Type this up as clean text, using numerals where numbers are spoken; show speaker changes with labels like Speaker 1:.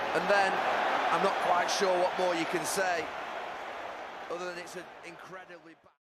Speaker 1: And then I'm not quite sure what more you can say, other than it's an incredibly bad...